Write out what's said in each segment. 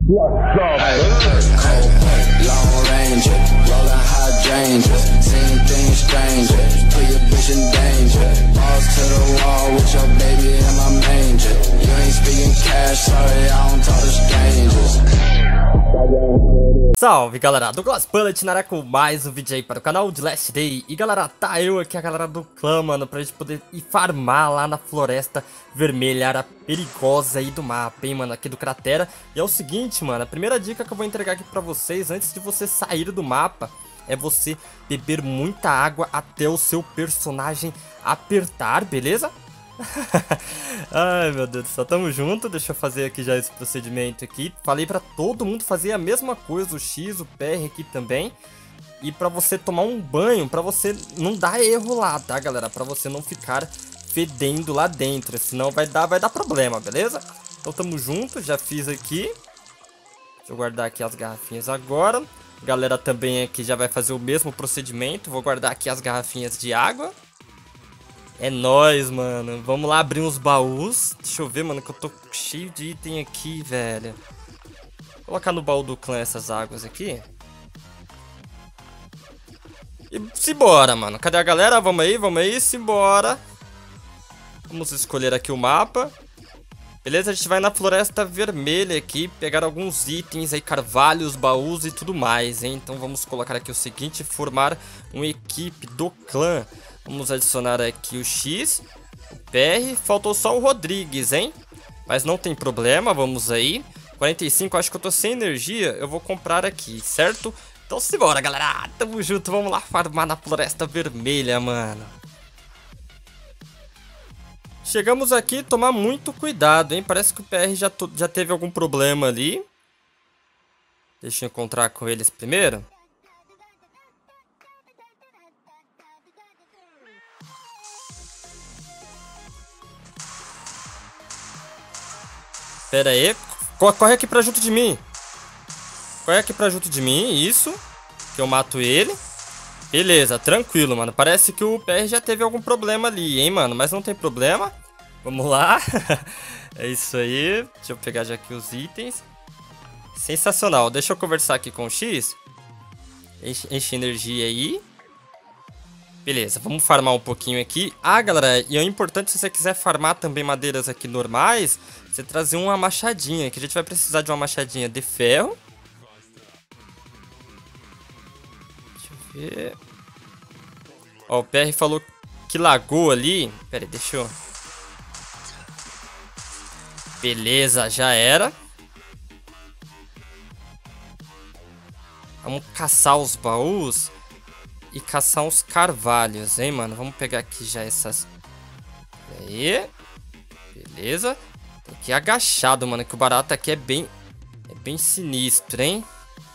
What's up? Long range, rolling hydrangeas, seeing things stranger. Put your bitch in danger. Balls to the wall with your baby in my manger. You ain't speaking cash, sorry, I don't talk to strangers. Salve galera, Douglas Bullet na área com mais um vídeo aí para o canal de Last Day. E galera, tá eu aqui, a galera do clã, mano, pra gente poder ir farmar lá na Floresta Vermelha, área perigosa aí do mapa, hein, mano, aqui do Cratera. E é o seguinte, mano, a primeira dica que eu vou entregar aqui pra vocês, antes de você sair do mapa, é você beber muita água até o seu personagem apertar, beleza? Ai meu Deus do céu, tamo junto. Deixa eu fazer aqui já esse procedimento aqui. Falei pra todo mundo fazer a mesma coisa, o X, o PR aqui também. E pra você tomar um banho, pra você não dar erro lá, tá galera? Pra você não ficar fedendo lá dentro, senão vai dar problema, beleza? Então tamo junto, já fiz aqui. Deixa eu guardar aqui as garrafinhas agora. Galera também aqui já vai fazer o mesmo procedimento. Vou guardar aqui as garrafinhas de água. É nóis, mano. Vamos lá abrir uns baús. Deixa eu ver, mano, que eu tô cheio de item aqui, velho. Vou colocar no baú do clã essas águas aqui. E simbora, mano. Cadê a galera? Vamos aí, simbora. Vamos escolher aqui o mapa. Beleza, a gente vai na Floresta Vermelha aqui, pegar alguns itens aí, carvalhos, baús e tudo mais, hein? Então vamos colocar aqui o seguinte, formar uma equipe do clã. Vamos adicionar aqui o X, o PR, faltou só o Rodrigues, hein? Mas não tem problema, vamos aí. 45, acho que eu tô sem energia, eu vou comprar aqui, certo? Então simbora, galera, tamo junto, vamos lá farmar na Floresta Vermelha, mano. Chegamos aqui, tomar muito cuidado, hein? Parece que o PR já teve algum problema ali. Deixa eu encontrar com eles primeiro. Pera aí. Corre aqui pra junto de mim. Corre aqui pra junto de mim, isso. Que eu mato ele. Beleza, tranquilo, mano. Parece que o PR já teve algum problema ali, hein, mano. Mas não tem problema. Vamos lá. É isso aí. Deixa eu pegar já aqui os itens. Sensacional. Deixa eu conversar aqui com o X. Enche energia aí. Beleza, vamos farmar um pouquinho aqui. Ah, galera, e é importante, se você quiser farmar também madeiras aqui normais, você trazer uma machadinha, que a gente vai precisar de uma machadinha de ferro. Deixa eu ver. Ó, o PR falou que lagou ali. Pera aí, deixa eu... Beleza, já era. Vamos caçar os baús e caçar uns carvalhos, hein, mano? Vamos pegar aqui já essas... Aí. Beleza. Tem que ir agachado, mano, que o barato aqui é bem sinistro, hein?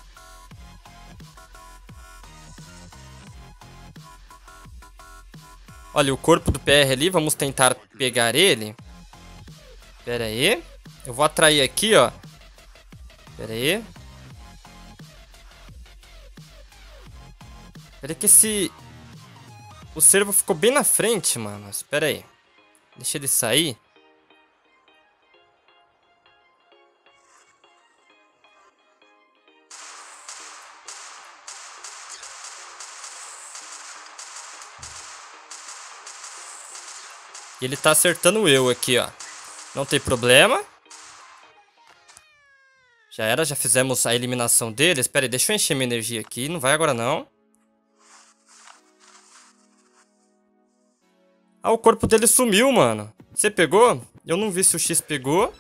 Olha, o corpo do PR ali, vamos tentar pegar ele. Pera aí. Eu vou atrair aqui, ó. Pera aí. Pera aí que o cervo ficou bem na frente, mano. Espera aí. Deixa ele sair. E ele tá acertando eu aqui, ó. Não tem problema. Já era, já fizemos a eliminação dele. Espera aí, deixa eu encher minha energia aqui. Não vai agora, não. Ah, o corpo dele sumiu, mano. Você pegou? Eu não vi se o X pegou.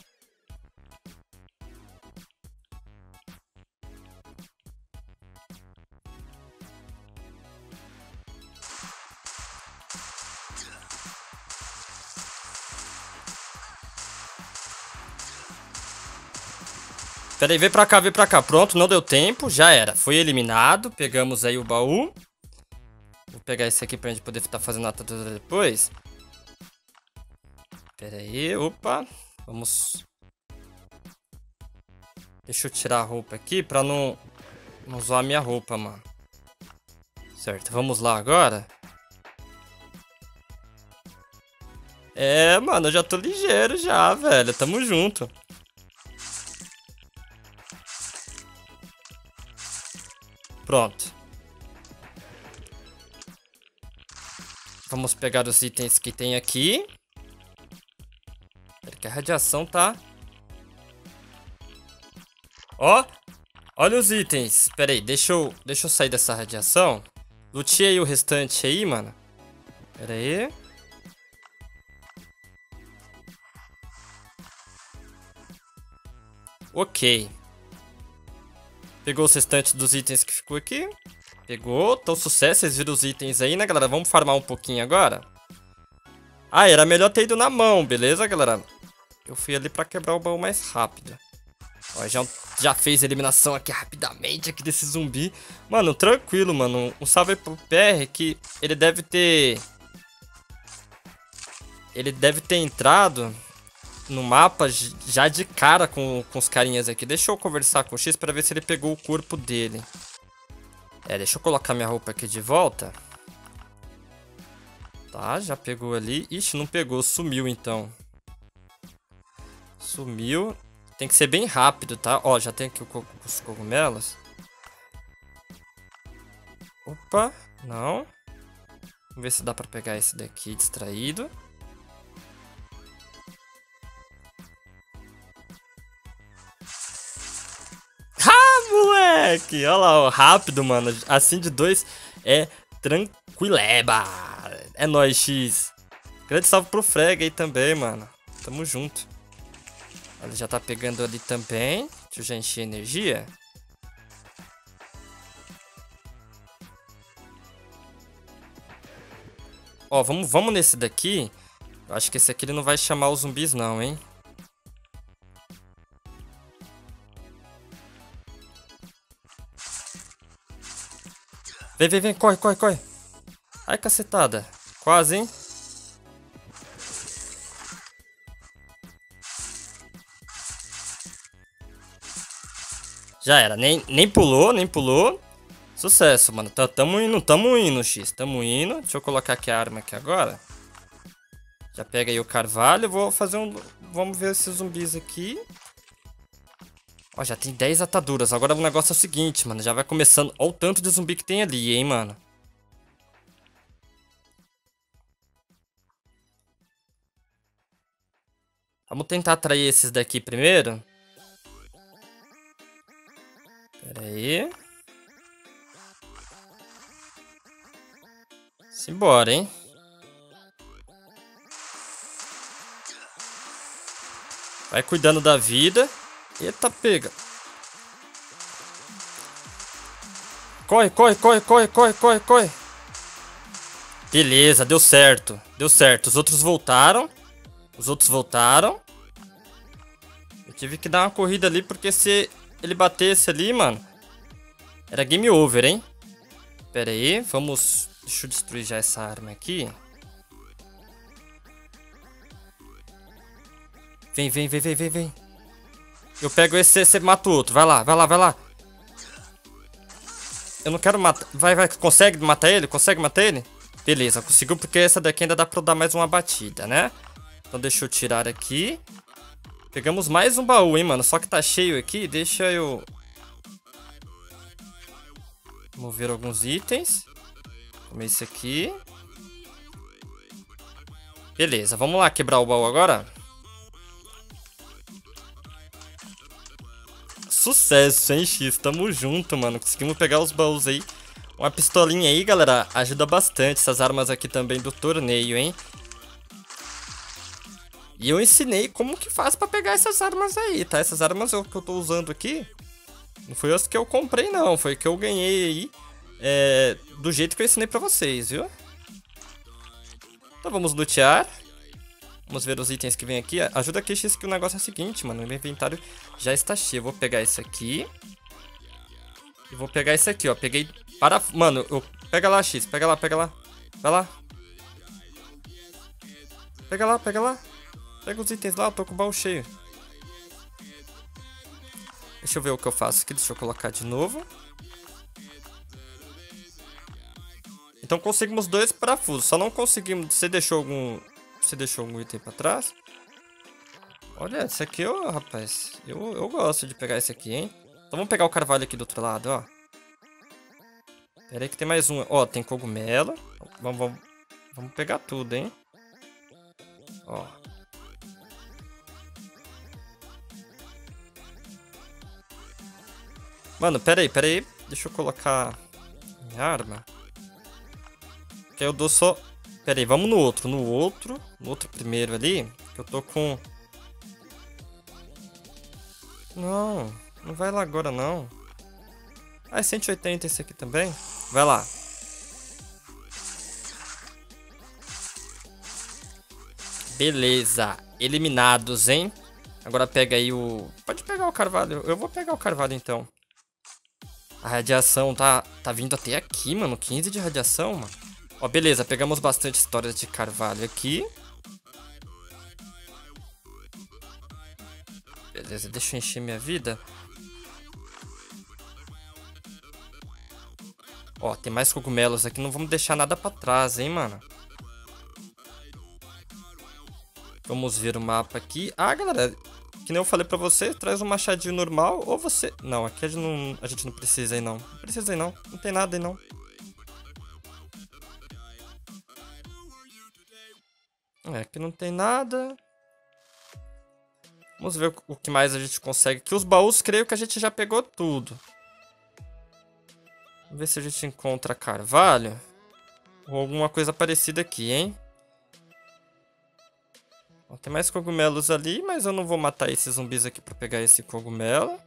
Pera aí, vem pra cá, vem pra cá. Pronto, não deu tempo, já era. Foi eliminado, pegamos aí o baú. Vou pegar esse aqui pra gente poder estar fazendo a atadura depois. Pera aí, opa. Vamos... Deixa eu tirar a roupa aqui pra não zoar a minha roupa, mano. Certo, vamos lá agora. É, mano, eu já tô ligeiro já, velho. Tamo junto. Pronto. Vamos pegar os itens que tem aqui. Porque a radiação tá... Ó. Olha os itens. Pera aí, deixa eu sair dessa radiação. Lutei aí o restante aí, mano. Pera aí. Ok. Pegou os restantes dos itens que ficou aqui. Pegou. Então, sucesso. Vocês viram os itens aí, né, galera? Vamos farmar um pouquinho agora. Ah, era melhor ter ido na mão, beleza, galera? Eu fui ali pra quebrar o baú mais rápido. Ó, já fez a eliminação aqui rapidamente aqui desse zumbi. Mano, tranquilo, mano. Um salve pro PR que ele deve ter... Ele deve ter entrado no mapa já de cara com os carinhas aqui. Deixa eu conversar com o X pra ver se ele pegou o corpo dele. Deixa eu colocar minha roupa aqui de volta. Tá, já pegou ali. Ixi, não pegou, sumiu então. Sumiu. Tem que ser bem rápido, tá? Ó, já tem aqui os cogumelos. Opa, não. Vamos ver se dá pra pegar esse daqui distraído. Ah, moleque! Olha lá, ó, rápido, mano. Assim de dois é tranquileba. É nóis, X. Grande salve pro Frega aí também, mano. Tamo junto. Ele já tá pegando ali também. Deixa eu já encher energia. Ó, vamos nesse daqui. Eu acho que esse aqui ele não vai chamar os zumbis não, hein? Vem, corre. Ai, cacetada. Quase, hein? Já era, nem pulou. Sucesso, mano. Tamo indo, X. Tamo indo. Deixa eu colocar aqui a arma aqui agora. Já pega aí o carvalho. Vou fazer um... Vamos ver esses zumbis aqui. Ó, já tem 10 ataduras. Agora o negócio é o seguinte, mano. Já vai começando... Ó o tanto de zumbi que tem ali, hein, mano. Vamos tentar atrair esses daqui primeiro. Pera aí. Simbora, hein? Vai cuidando da vida. Eita, pega. Corre. Beleza, deu certo. Os outros voltaram. Eu tive que dar uma corrida ali porque se ele batesse ali, mano, era game over, hein? Pera aí, vamos... Deixa eu destruir já essa arma aqui. Vem. Eu pego esse, você mata o outro. Vai lá. Eu não quero matar. Vai. Consegue matar ele? Beleza, conseguiu porque essa daqui ainda dá pra eu dar mais uma batida, né? Então deixa eu tirar aqui. Pegamos mais um baú, hein, mano. Só que tá cheio aqui. Deixa eu... Vamos ver alguns itens. Como esse aqui. Beleza, vamos lá quebrar o baú agora. Sucesso, hein, X? Tamo junto, mano. Conseguimos pegar os baús aí. Uma pistolinha aí, galera, ajuda bastante. Essas armas aqui também do torneio, hein? E eu ensinei como que faz pra pegar essas armas aí, tá? Essas armas que eu tô usando aqui não foi as que eu comprei, não. Foi que eu ganhei aí. Do jeito que eu ensinei pra vocês, viu? Então vamos lutear. Vamos ver os itens que vem aqui. Ajuda aqui, X, que o negócio é o seguinte, mano. Meu inventário já está cheio. Eu vou pegar esse aqui. E vou pegar esse aqui, ó. Peguei para... Mano, pega lá, X. Pega lá. Vai lá. Pega lá. Pega os itens lá. Eu tô com o baú cheio. Deixa eu ver o que eu faço aqui. Deixa eu colocar de novo. Então conseguimos 2 parafusos. Só não conseguimos... Você deixou algum item pra trás? Olha, esse aqui, rapaz. Eu gosto de pegar esse aqui, hein? Então vamos pegar o carvalho aqui do outro lado, ó. Pera aí que tem mais um. Ó, tem cogumelo. Vamos pegar tudo, hein? Ó. Mano, pera aí. Deixa eu colocar minha arma. Que aí eu dou só... Pera aí, vamos no outro. No outro primeiro ali. Que eu tô com... Não vai lá agora não. Ah, é 180 esse aqui também? Vai lá. Beleza. Eliminados, hein? Agora pega aí o... Pode pegar o carvalho. Eu vou pegar o carvalho então. A radiação tá vindo até aqui, mano. 15 de radiação, mano. Ó, beleza. Pegamos bastante histórias de carvalho aqui. Beleza, deixa eu encher minha vida. Ó, tem mais cogumelos aqui. Não vamos deixar nada pra trás, hein, mano. Vamos ver o mapa aqui. Ah, galera, que nem eu falei pra você, traz um machadinho normal ou você... Não, aqui a gente não precisa aí, não. Não precisa aí, não. Não tem nada aí, não. É, aqui não tem nada. Vamos ver o que mais a gente consegue. Que os baús, creio que a gente já pegou tudo. Vamos ver se a gente encontra carvalho. Ou alguma coisa parecida aqui, hein? Ó, tem mais cogumelos ali, mas eu não vou matar esses zumbis aqui pra pegar esse cogumelo.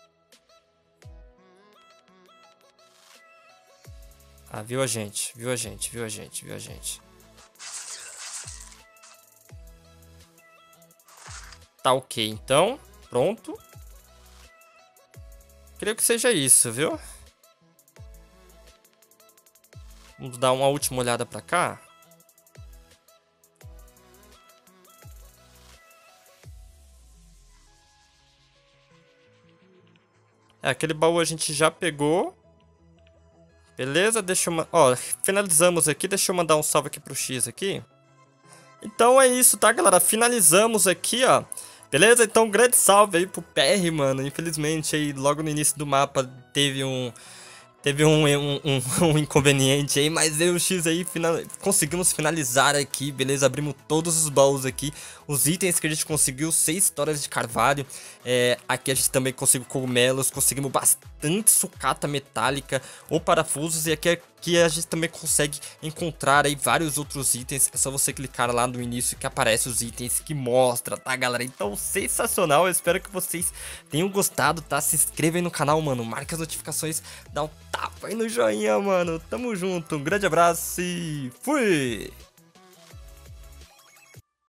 Ah, viu a gente. Tá ok, então. Pronto. Creio que seja isso, viu? Vamos dar uma última olhada pra cá. É, aquele baú a gente já pegou. Beleza, deixa eu... Ó, finalizamos aqui. Deixa eu mandar um salve aqui pro X aqui. Então é isso, tá, galera? Finalizamos aqui, ó. Beleza? Então um grande salve aí pro PR, mano. Infelizmente aí logo no início do mapa teve um inconveniente aí, mas eu e o X aí conseguimos finalizar aqui, beleza? Abrimos todos os baús aqui, os itens que a gente conseguiu, 6 histórias de carvalho, aqui a gente também conseguiu cogumelos, conseguimos bastante sucata metálica ou parafusos, e aqui a gente também consegue encontrar aí vários outros itens. É só você clicar lá no início que aparece os itens que mostra, tá, galera? Então, sensacional, eu espero que vocês tenham gostado, tá? Se inscreva aí no canal, mano, marca as notificações, dá um tapa aí no joinha, mano. Tamo junto, um grande abraço e fui!